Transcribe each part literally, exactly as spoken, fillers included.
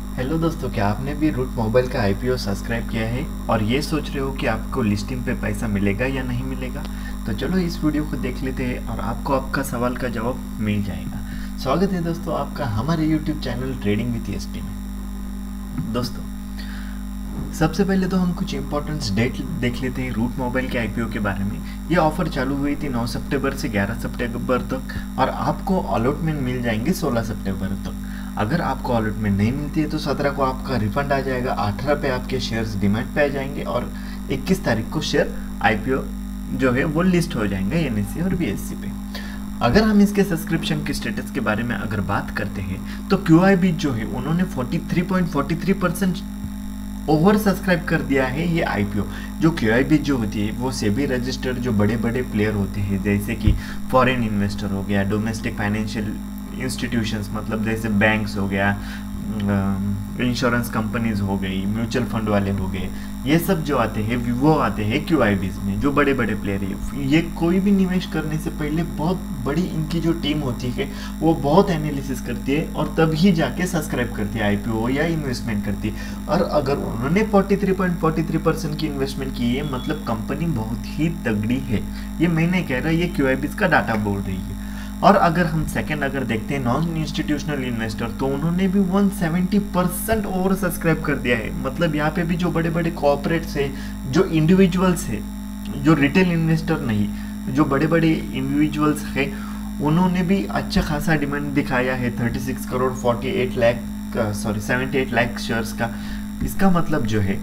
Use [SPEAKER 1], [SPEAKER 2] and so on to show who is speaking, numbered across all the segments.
[SPEAKER 1] Hello दोस्तों, क्या आपने भी रूट मोबाइल का आईपीओ सब्सक्राइब किया है और ये सोच रहे हो कि आपको लिस्टिंग पे पैसा मिलेगा या नहीं मिलेगा? तो चलो इस वीडियो को देख लेते हैं और आपको आपका सवाल का जवाब मिल जाएगा। स्वागत है दोस्तों आपका हमारे YouTube channel trading with SP में। दोस्तों, सबसे पहले तो हम कुछ इंपॉर्टेंट डेट देख लेते हैं रूट मोबाइल के आईपीओ के बारे में। ये ऑफर चालू हुई थी नौ सितंबर से ग्यारह सितंबर तक और आपको अलॉटमेंट मिल जाएंगे सोलह सितंबर तक। अगर आपको अलॉटमेंट नहीं मिलती है तो सत्रह को आपका रिफंड आ जाएगा, अठारह पे आपके शेयर्स डिमांड पे आ जाएंगे और इक्कीस तारीख को शेयर आईपीओ जो है वो लिस्ट हो जाएंगे एनएससी और बीएससी पे। अगर हम इसके सब्सक्रिप्शन के स्टेटस के बारे में अगर बात करते हैं तो क्यूआईबी जो है उन्होंने तैंतालीस पॉइंट चार तीन परसेंट ओवर सब्सक्राइब कर दिया है ये आईपीओ। जो क्यूआईबी जो होती है वो सेबी रजिस्टर्ड जो बड़े बड़े प्लेयर होते हैं, जैसे कि फॉरेन इन्वेस्टर हो गया, डोमेस्टिक फाइनेंशियल इंस्टीट्यूशंस मतलब जैसे बैंक्स हो गया, इंश्योरेंस कंपनीज हो गई, म्यूचुअल फंड वाले हो गए, ये सब जो आते हैं वो आते हैं क्यूआईबीज में, जो बड़े बड़े प्लेयर है। ये कोई भी निवेश करने से पहले बहुत बड़ी इनकी जो टीम होती है वो बहुत एनालिसिस करती है और तभी जाके सब्सक्राइब करती है आईपीओ या इन्वेस्टमेंट करती है। और अगर उन्होंने तैंतालीस पॉइंट चार तीन परसेंट की इन्वेस्टमेंट की है मतलब कंपनी बहुत ही तगड़ी है। ये मैं नहीं कह रहा, ये क्यूआईबीज का डाटा बोल रही है। और अगर हम सेकंड अगर देखते हैं नॉन इंस्टीट्यूशनल इन्वेस्टर, तो उन्होंने भी एक सौ सत्तर परसेंट ओवर सब्सक्राइब कर दिया है। मतलब यहाँ पे भी जो बड़े बड़े कॉर्पोरेट्स है, जो इंडिविजुअल्स है, जो रिटेल इन्वेस्टर नहीं, जो बड़े बड़े इंडिविजुअल्स है, उन्होंने भी अच्छा खासा डिमांड दिखाया है छत्तीस करोड़ अड़तालीस लाख सॉरी अठहत्तर लाख शेयर्स का। इसका मतलब जो है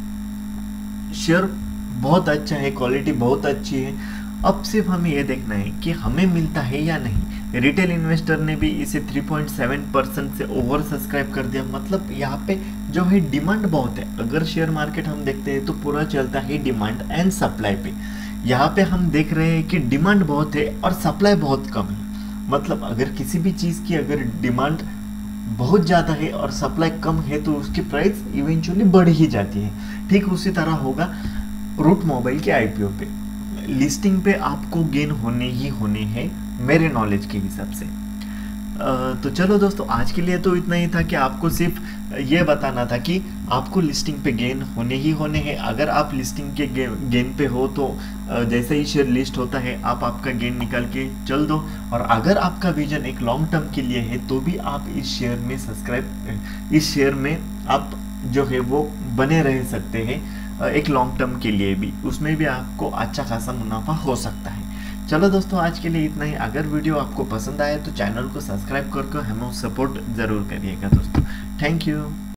[SPEAKER 1] शेयर बहुत अच्छा है, क्वालिटी बहुत अच्छी है। अब सिर्फ हमें यह देखना है कि हमें मिलता है या नहीं। रिटेल इन्वेस्टर ने भी इसे तीन पॉइंट सात परसेंट से ओवर सब्सक्राइब कर दिया। मतलब यहाँ पे जो है डिमांड बहुत है। अगर शेयर मार्केट हम देखते हैं तो पूरा चलता है डिमांड एंड सप्लाई पे। यहाँ पे हम देख रहे हैं कि डिमांड बहुत है और सप्लाई बहुत कम है। मतलब अगर किसी भी चीज़ की अगर डिमांड बहुत ज़्यादा है और सप्लाई कम है तो उसकी प्राइस इवेंचुअली बढ़ ही जाती है। ठीक उसी तरह होगा रूट मोबाइल के आईपीओ पे। लिस्टिंग पे आपको गेन होने ही होने हैं मेरे नॉलेज के हिसाब से। तो चलो दोस्तों, आज के लिए तो इतना ही था कि आपको सिर्फ ये बताना था कि आपको लिस्टिंग पे गेन होने ही होने हैं। अगर आप लिस्टिंग के गे, गेन पे हो तो जैसे ही शेयर लिस्ट होता है आप आपका गेन निकाल के चल दो। और अगर आपका विजन एक लॉन्ग टर्म के लिए है तो भी आप इस शेयर में सब्सक्राइब इस शेयर में आप जो है वो बने रह सकते हैं एक लॉन्ग टर्म के लिए भी। उसमें भी आपको अच्छा खासा मुनाफा हो सकता है। चलो दोस्तों, आज के लिए इतना ही। अगर वीडियो आपको पसंद आए तो चैनल को सब्सक्राइब करके हमें सपोर्ट ज़रूर करिएगा दोस्तों। Thank you.